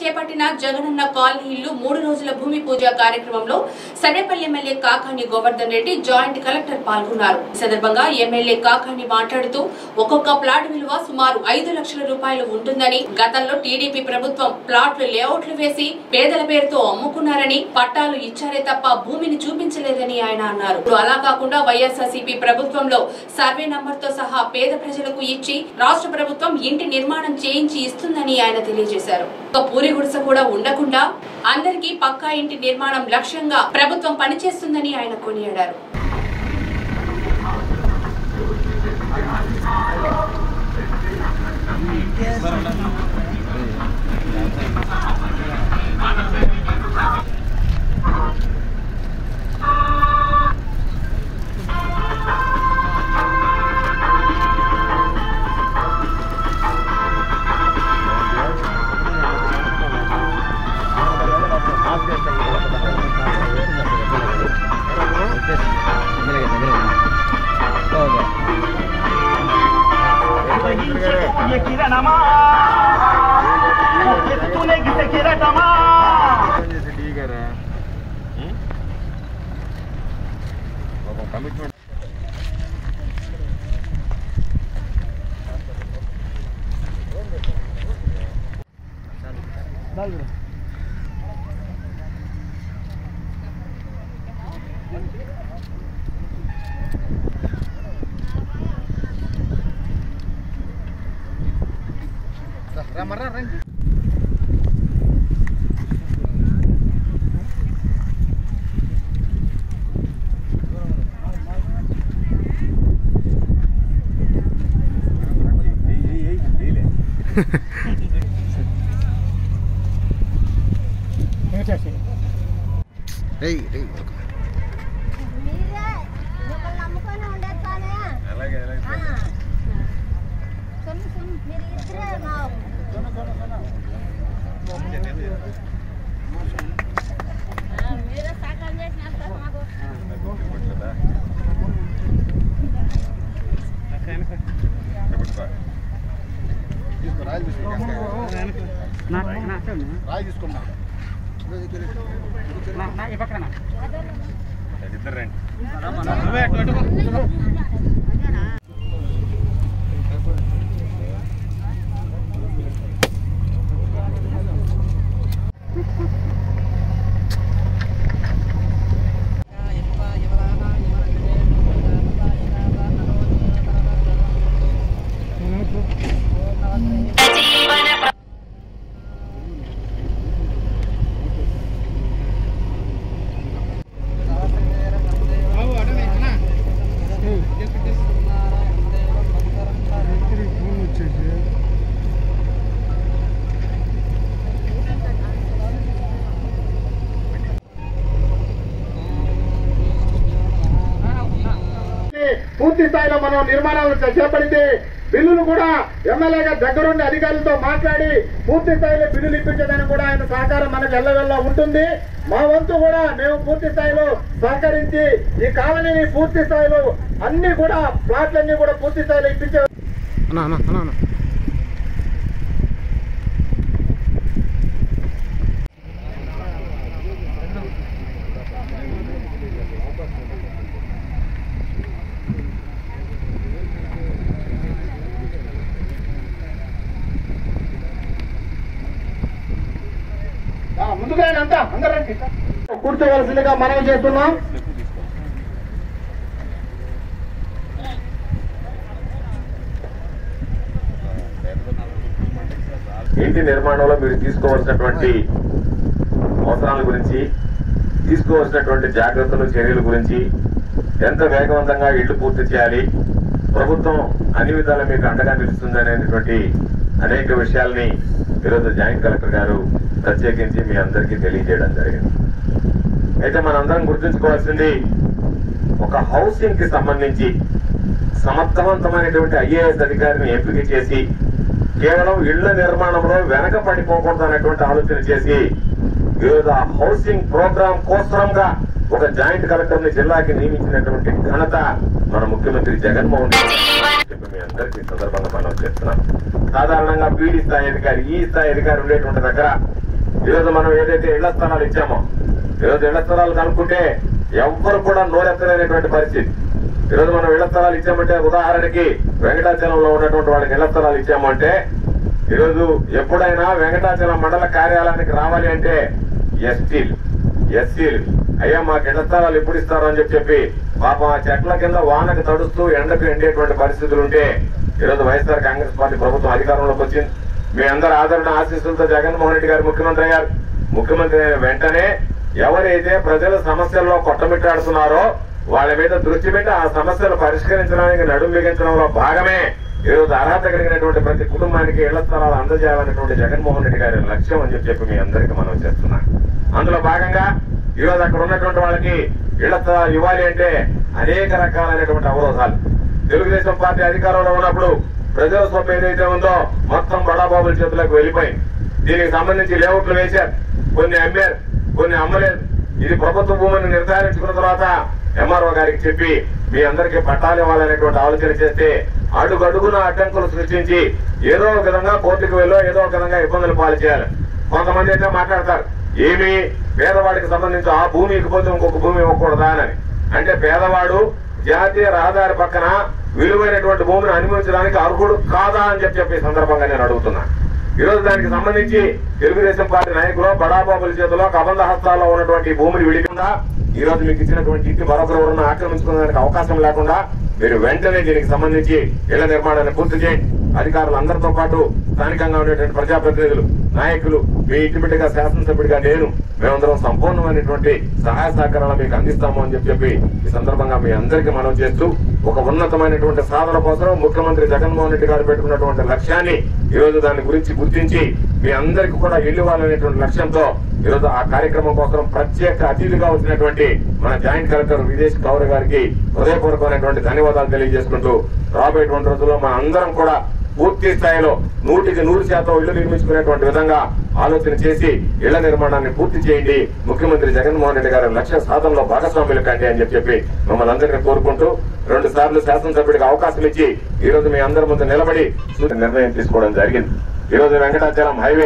చేపట్టిన జగనన్న కాలనీ ఇల్లు 3 రోజుల భూమి పూజ కార్యక్రమంలో Sarvepalli MLA Kakani Govardhan Reddy joint collector పాల్గొన్నారు. ఈ సందర్భంగా ఎమ్మెల్యే కాకాని మాట్లాడుతూ ఒక్కొక్క ప్లాట్ విలువ సుమారు 5 లక్షల రూపాయలు ఉంటుందని, గతంలో టీడీపీ ప్రభుత్వం ప్లాట్లు లేఅవుట్లు వేసి పేదల పేరుతో అమ్ముకున్నారని, పట్టాలు ఇచ్చారే తప్ప భూమిని చూపించలేదని ఆయన అన్నారు. అలా కాకుండా వైఎస్ఆర్సీపీ ప్రభుత్వంలో సర్వే నంబర్తో సహా పేద ప్రజలకు ఇచ్చి రాష్ట్ర ప్రభుత్వం ఇంటి నిర్మాణం చేయించి ఇస్తుందని ఆయన తెలియజేశారు. ఒక పూరి గుడిసె కూడా ఉండకుండా అందరికీ పక్కా ఇంటి నిర్మాణం లక్ష్యంగా ప్రభుత్వం పనిచేస్తుందని ఆయన కొనియాడారు. ये किरणमा तूने किसे किरणमा जैसे ठीक है रे बाबा कमिटमेंट डाल दो Ramar ren. Hey, hey. పూర్తి స్థాయిలో మనం నిర్మాణాలు చేపడితే బిల్లులు కూడా ఎమ్మెల్యేగా దగ్గరుండి అధికారులతో మాట్లాడి పూర్తి స్థాయిలో బిల్లులు ఇప్పించడానికి కూడా ఆయన సహకారం మనకు ఎల్లవెల్లా ఉంటుంది. మా వంతు కూడా మేము పూర్తి స్థాయిలో సహకరించి ఈ కాలనీని పూర్తి స్థాయిలో అన్ని కూడా ప్లాట్లన్నీ కూడా పూర్తి స్థాయిలో ఇప్పించే ముందుగా అంతా అందరండి కూర్చోవలసిందిగా మనవి చేస్తున్నాం. ఇంటి నిర్మాణంలో మీరు తీసుకోవాల్సినటువంటి అవసరాల గురించి, తీసుకోవాల్సినటువంటి జాగ్రత్తలు, చర్యల గురించి, ఎంత వేగవంతంగా ఇళ్లు పూర్తి చేయాలి, ప్రభుత్వం అన్ని విధాలా మీకు అండగా నిలుస్తుందనేటువంటి అనేక విషయాల్ని ఈరోజు జాయింట్ కలెక్టర్ గారు ప్రత్యేకించి మీ అందరికీ తెలియజేయడం జరిగింది. అయితే మనందరం గుర్తుంచుకోవాల్సింది, ఒక హౌసింగ్ కి సంబంధించి సమర్థవంతమైనటువంటి ఐఏఎస్ అధికారిని ఎంపిక చేసి కేవలం ఇళ్ల నిర్మాణంలో వెనక పడిపోకూడదు అనేటువంటి ఆలోచన చేసి ఈరోజు ఆ హౌసింగ్ ప్రోగ్రాం కోసంగా ఒక జాయింట్ కలెక్టర్ ని జిల్లాకి నియమించినటువంటి ఘనత మన ముఖ్యమంత్రి జగన్మోహన్ రెడ్డి మీ అందరికీ సందర్భంగా మనం చేస్తున్నాం. సాధారణంగా పీడీ స్థాయి అధికారి, ఈ స్థాయి అధికారి ఉండేటువంటి దగ్గర ఈరోజు మనం ఏదైతే ఇళ్ల స్థలాలు ఇచ్చామో, ఈరోజు ఇళ్ల స్థలాలు కనుక్కుంటే ఎవ్వరు కూడా నోరెత్తలేనటువంటి పరిస్థితి. ఈరోజు మనం ఇళ్ల స్థలాలు ఇచ్చామంటే, ఉదాహరణకి వెంకటాచలంలో ఉన్నటువంటి వాళ్ళకి ఇళ్ల స్థలాలు ఇచ్చామంటే, ఈరోజు ఎప్పుడైనా వెంకటాచలం మండల కార్యాలయానికి రావాలి అంటే ఎస్సీలు అయ్యా మాకు ఇళ్ల స్థలాలు ఎప్పుడు ఇస్తారు అని చెప్పి పాపం ఆ చెట్ల కింద వానకు తడుస్తూ ఎండకు ఎండేటువంటి పరిస్థితులు ఉంటే, ఈరోజు వైఎస్ఆర్ కాంగ్రెస్ పార్టీ ప్రభుత్వం అధికారంలోకి వచ్చింది. మీ అందరి ఆదరణ ఆశీస్సులతో జగన్మోహన్ రెడ్డి గారు ముఖ్యమంత్రి అయ్యారు. ముఖ్యమంత్రి అయిన వెంటనే ఎవరైతే ప్రజల సమస్యల్లో కొట్టమిట్టాడుతున్నారో వాళ్ళ మీద దృష్టి పెట్టి ఆ సమస్యలు పరిష్కరించడానికి నడుం బిగించడంలో భాగమే ఈరోజు అర్హత కలిగినటువంటి ప్రతి కుటుంబానికి ఇళ్ల స్థలాలు అందజేయాలనేటువంటి జగన్మోహన్ రెడ్డి గారి లక్ష్యం అని చెప్పి మీ అందరికీ మనం చేస్తున్నాం. అందులో భాగంగా ఈరోజు అక్కడ ఉన్నటువంటి వాళ్ళకి ఇళ్ల స్థలాలు ఇవ్వాలి అంటే అనేక రకాలైనటువంటి అవరోధాలు. తెలుగుదేశం పార్టీ అధికారంలో ఉన్నప్పుడు ప్రజల సొమ్ము ఏదైతే ఉందో మొత్తం బడాబాబుల చేతులకు వెళ్ళిపోయింది. దీనికి సంబంధించి లేఅవుట్లు వేశారు, కొన్ని అమ్మారు, కొన్ని అమ్మలేదు. ఇది ప్రభుత్వ భూమిని నిర్ధారించుకున్న తర్వాత ఎంఆర్ఓ గారికి చెప్పి మీ అందరికీ పట్టాలు ఇవ్వాలనేటువంటి ఆలోచన చేస్తే అడుగడుగున అడ్డంకులు సృష్టించి ఏదో ఒక విధంగా కోర్టుకు వెళ్ళో ఏదో ఒక విధంగా ఇబ్బందులు పాలు చేయాలి. కొంతమంది అయితే మాట్లాడతారు, ఏమి పేదవాడికి సంబంధించి ఆ భూమి ఇకపోతే ఇంకొక భూమి ఇవ్వకూడదా అని. అంటే పేదవాడు జాతీయ రహదారి పక్కన విలువైనటువంటి భూమిని అనుభవించడానికి అర్హుడు కాదా అని చెప్పి ఈ సందర్భంగా నేను అడుగుతున్నా. ఈరోజు దానికి సంబంధించి తెలుగుదేశం పార్టీ నాయకులు బడాబాబుల చేతిలో కబంధ హస్తాల్లో ఉన్నటువంటి భూమిని విడికుండా ఈ రోజు మీకు ఇచ్చినటువంటి ఇంటి మరొకరు ఆక్రమించుకోవడానికి అవకాశం లేకుండా మీరు వెంటనే దీనికి సంబంధించి ఇళ్ల నిర్మాణాన్ని పూర్తి చేయండి. అధికారులందరితో పాటు స్థానికంగా ఉండేటువంటి ప్రజాప్రతినిధులు, నాయకులు, మీ ఇంటి బిడ్డగా శాసనసభ్యుడిగా మేమందరం సంపూర్ణమైనటువంటి సహాయ సహకారాలు మీకు అందిస్తాము అని చెప్పి ఈ సందర్భంగా మీ అందరికీ మనం చేస్తూ ఒక ఉన్నతమైనటువంటి సాధన కోసం ముఖ్యమంత్రి జగన్మోహన్ రెడ్డి గారు పెట్టుకున్నటువంటి లక్ష్యాన్ని ఈ రోజు దాని గురించి గుర్తించి మీ అందరికీ కూడా ఇల్లు ఇవ్వాలనేటువంటి లక్ష్యంతో ఈరోజు ఆ కార్యక్రమం కోసం ప్రత్యేక అతిథిగా వచ్చినటువంటి మన జాయింట్ కలెక్టర్ విదేశ్ కౌర్ గారికి హృదయపూర్వకమైనటువంటి ధన్యవాదాలు తెలియజేసుకుంటూ రాబోయేటువంటి రోజుల్లో మన అందరం కూడా పూర్తి స్థాయిలో 100% ఇళ్లు నిర్మించుకునేటువంటి విధంగా ఆలోచన చేసి ఇళ్ల నిర్మాణాన్ని పూర్తి చేయండి. ముఖ్యమంత్రి జగన్మోహన్ రెడ్డి గారి లక్ష్య సాధనలో భాగస్వాములు కండి అని చెప్పి మమ్మల్ని అందరినీ కోరుకుంటూ 2 సార్లు శాసనసభ్యుడికి అవకాశం ఇచ్చి ఈ రోజు మీ అందరి ముందు నిలబడి నిర్ణయం తీసుకోవడం జరిగింది. ఈ రోజు వెంకటాచలం హైవే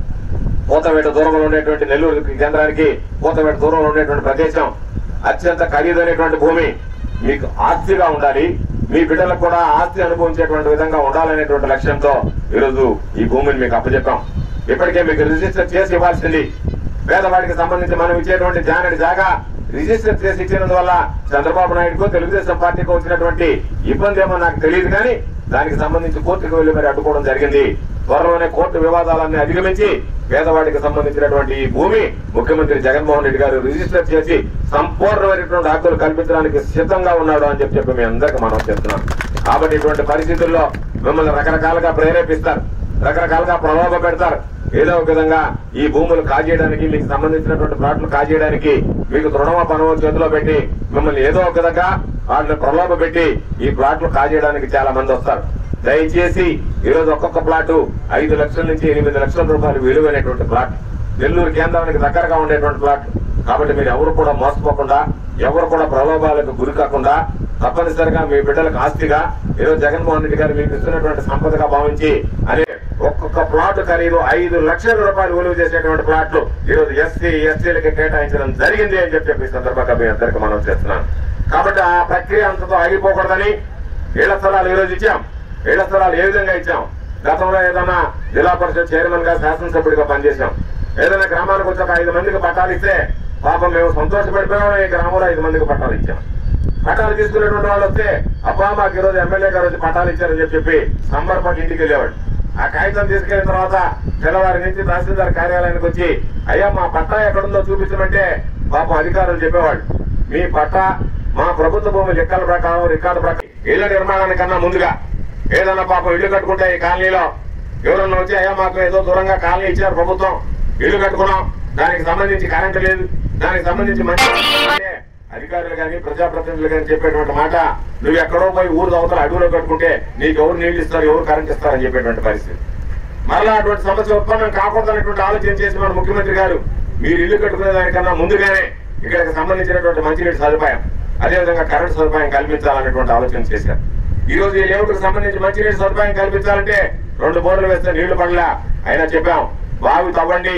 పూతవేట దూరంలో ఉండేటువంటి నెల్లూరు కేంద్రానికి పూతవేట దూరంలో ఉండేటువంటి ప్రదేశం అత్యంత ఖరీదైనటువంటి భూమి. మీకు ఆస్తిగా ఉండాలి, మీ బిడ్డలకు కూడా ఆస్తి అనుభవించేటువంటి విధంగా ఉండాలనేటువంటి లక్ష్యంతో ఈరోజు ఈ భూమిని మీకు అప్పచెప్పాం. ఇప్పటికే మీకు రిజిస్టర్ చేసి ఇవ్వాల్సింది. పేదవాడికి సంబంధించి మనం ఇచ్చేటువంటి జాగా రిజిస్టర్ చేసి ఇచ్చినందువల్ల చంద్రబాబు నాయుడుకో తెలుగుదేశం పార్టీకి వచ్చినటువంటి ఇబ్బంది ఏమో నాకు తెలియదు, కానీ దానికి సంబంధించి కోర్టుకు వెళ్లి మరి అడ్డుకోవడం జరిగింది. త్వరలోనే కోర్టు వివాదాలన్నీ అధిగమించి పేదవాడికి సంబంధించినటువంటి ఈ భూమి ముఖ్యమంత్రి జగన్మోహన్ రెడ్డి గారు రిజిస్టర్ చేసి సంపూర్ణమైనటువంటి హక్కులు కల్పించడానికి సిద్ధంగా ఉన్నాడు అని చెప్పి మీ అందరికీ మనం చెప్తున్నాం. కాబట్టి ఇటువంటి పరిస్థితుల్లో మిమ్మల్ని రకరకాలుగా ప్రేరేపిస్తారు, రకరకాలుగా ప్రలోభ పెడతారు. ఏదో ఒక విధంగా ఈ భూములు కాజేయడానికి, మీకు సంబంధించినటువంటి ప్లాట్లు కాజేయడానికి మీకు దృఢమ పనులు చేతిలో పెట్టి మిమ్మల్ని ఏదో ఒక విధంగా వాటిని ప్రలోభ పెట్టి ఈ ప్లాట్లు కాజేయడానికి చాలా మంది వస్తారు. దయచేసి ఈరోజు ఒక్కొక్క ప్లాటు 5 లక్షల నుంచి 8 లక్షల రూపాయలు విలువైనటువంటి ప్లాట్, నెల్లూరు కేంద్రానికి దగ్గరగా ఉండేటువంటి ప్లాట్. కాబట్టి మీరు ఎవరు కూడా మోసపోకుండా, ఎవరు కూడా ప్రలోభాలకు గురి కాకుండా తప్పనిసరిగా మీ బిడ్డలకు ఆస్తిగా ఈరోజు జగన్మోహన్ రెడ్డి గారు మీకు ఇస్తున్నటువంటి సంపదగా భావించి అనే ఒక్కొక్క ప్లాట్ ఖరీదు 5 లక్షల రూపాయలు విలువ చేసేటువంటి ప్లాట్లు ఈరోజు ఎస్సీలకి కేటాయించడం జరిగింది అని చెప్పి ఈ సందర్భంగా మీ అందరికీ మనం చేస్తున్నాం. కాబట్టి ఆ ప్రక్రియ అంతతో ఆగిపోకూడదని ఇళ్ల స్థలాలు ఈరోజు ఇచ్చాం. ఇళ్ల స్థలాలు ఏ విధంగా ఇచ్చాం? గతంలో ఏదైనా జిల్లా పరిషత్ చైర్మన్ గా శాసనసభ్యుడిగా పనిచేశాం. ఏదైనా గ్రామానికి వచ్చి ఒక 5 మందికి పట్టాలు ఇస్తే పాపం మేము సంతోషపడిపోయాం. ఈ గ్రామంలో 5 మందికి పట్టాలు ఇచ్చాం. పట్టాలు తీసుకునేటువంటి వాళ్ళు వస్తే అబ్బా మాకు ఈరోజు ఎమ్మెల్యే గారు వచ్చి పట్టాలు ఇచ్చారని చెప్పి సంబరపడి ఇంటికి వెళ్ళేవాడు. ఆ కాగితం తీసుకెళ్లిన తర్వాత తెల్లవారి నుంచి తహసీల్దార్ కార్యాలయానికి వచ్చి అయ్యా మా పట్టా ఎక్కడుందో చూపించమంటే పాపం అధికారులు చెప్పేవాడు, మీ పట్టా మా ప్రభుత్వ భూమి లెక్కల ప్రకారం రికార్డు ప్రకారం ఇళ్ల నిర్మాణానికన్నా ముందుగా ఏదన్నా పాపం ఇళ్లు కట్టుకుంటే ఈ కాలనీలో ఎవరన్నా వచ్చి అయ్యా మాకు ఏదో దూరంగా కాలనీ ఇచ్చారు ప్రభుత్వం, ఇళ్లు కట్టుకున్నాం, దానికి సంబంధించి కరెంటు లేదు, దానికి సంబంధించి మంచి అధికారులు కానీ ప్రజాప్రతినిధులు కానీ చెప్పేటువంటి మాట, నువ్వు ఎక్కడో పోయి ఊరు అవతల అడవులో కట్టుకుంటే నీకు ఎవరు నీళ్లు ఇస్తారు, ఎవరు కరెంట్ ఇస్తారని చెప్పేటువంటి పరిస్థితి. మరలా అటువంటి సమస్య ఉత్పన్నం కాకూడదనేటువంటి ఆలోచన చేసి మన ముఖ్యమంత్రి గారు మీరు ఇల్లు కట్టుకునే దానికన్నా ముందుగానే ఇక్కడికి సంబంధించినటువంటి మంచినీటి సదుపాయం, అదేవిధంగా కరెంటు సదుపాయం కల్పించాలనేటువంటి ఆలోచన చేశారు. ఈ రోజు ఈ లేఅవుట్కి సంబంధించి మంచినీటి సదుపాయం కల్పించాలంటే 2 బోర్లు వేస్తే నీళ్లు పడలా. అయినా చెప్పాం బావి తవ్వండి,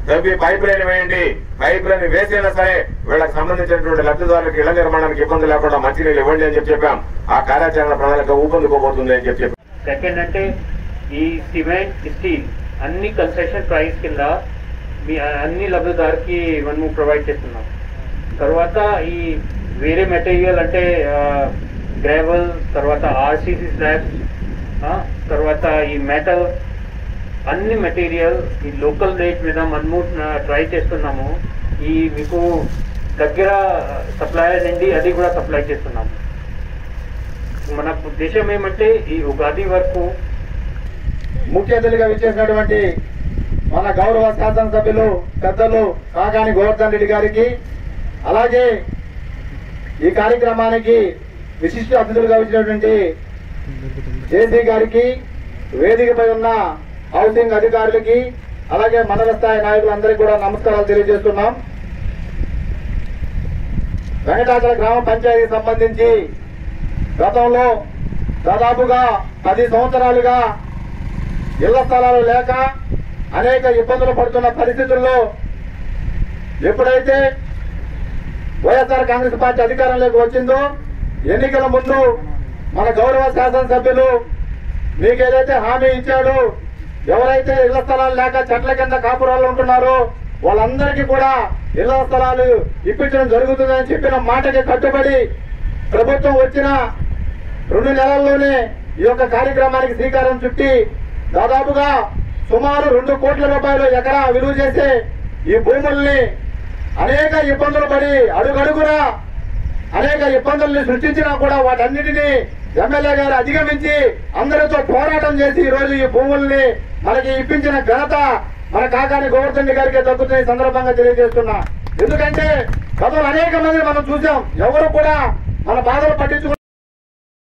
తవ్వి పైప్ లైన్ వేయండి, పైప్ లైన్ వేసైనా సరే వీళ్ళకి సంబంధించినటువంటి లబ్ధిదారులకు ఇళ్ల నిర్మాణానికి ఇబ్బంది లేకుండా మంచినీళ్ళు ఇవ్వండి అని చెప్పాం. ఆ కార్యాచరణ ప్రణాళిక ఊపందుకోబోతుంది అని చెప్పి. సెకండ్ అంటే ఈ సిమెంట్, స్టీల్ అన్ని కన్సెషన్ ప్రైస్ కింద మీ అన్ని లబ్ధిదారుకి మనము ప్రొవైడ్ చేస్తున్నాం. తర్వాత ఈ వేరే మెటీరియల్ అంటే గ్రావెల్, తర్వాత ఆర్సీసీ స్లాబ్స్, తర్వాత ఈ మెటల్ అన్ని మెటీరియల్ ఈ లోకల్ రేట్ మీద మనము ట్రై చేస్తున్నాము. ఈ మీకు దగ్గర సప్లయర్ అండి అది కూడా సప్లై చేస్తున్నాము. మన ఉద్దేశం ఏమంటే ఈ ఉగాది వరకు ముఖ్య అతిథిగా విచ్చేసినటువంటి మన గౌరవ శాసనసభ్యులు పెద్దలు కాకాని గోవర్ధన్ రెడ్డి గారికి, అలాగే ఈ కార్యక్రమానికి విశిష్ట అతిథులుగా వచ్చినటువంటి జేసీ గారికి, వేదికపై ఉన్న హౌసింగ్ అధికారులకి, అలాగే మండల స్థాయి నాయకులందరికీ కూడా నమస్కారాలు తెలియజేస్తున్నాం. వెంకటాచల గ్రామ పంచాయతీకి సంబంధించి గతంలో దాదాపుగా 10 సంవత్సరాలుగా ఇళ్ల స్థలాలు లేక అనేక ఇబ్బందులు పడుతున్న పరిస్థితుల్లో ఎప్పుడైతే వైఎస్ఆర్ కాంగ్రెస్ పార్టీ అధికారంలోకి వచ్చిందో ఎన్నికల ముందు మన గౌరవ శాసనసభ్యులు మీకు ఏదైతే హామీ ఇచ్చాడో, ఎవరైతే ఇళ్ల స్థలాలు లేక చెట్ల కింద కాపురాలు ఉంటున్నారో వాళ్ళందరికీ కూడా ఇళ్ల స్థలాలు ఇప్పించడం జరుగుతుందని చెప్పిన మాటకి కట్టుబడి ప్రభుత్వం వచ్చిన 2 నెలల్లోనే ఈ యొక్క కార్యక్రమానికి శ్రీకారం చుట్టి దాదాపుగా సుమారు 2 కోట్ల రూపాయలు ఎకరా విలువ చేసే ఈ భూముల్ని అనేక ఇబ్బందులు పడి అడుగడుగునా అనేక ఇబ్బందుల్ని సృష్టించినా కూడా వాటన్నిటినీ ఎమ్మెల్యే గారు అధిగమించి అందరితో పోరాటం చేసి ఈ రోజు ఈ భూముల్ని మనకి ఇప్పించిన ఘనత మన కాకాని గోవర్ధన్ గారికి దక్కుతున్న ఈ సందర్భంగా తెలియజేస్తున్నా. ఎందుకంటే గతంలో అనేక మంది మనం చూసాం, ఎవరు కూడా మన బాధలు పట్టించుకున్నారు.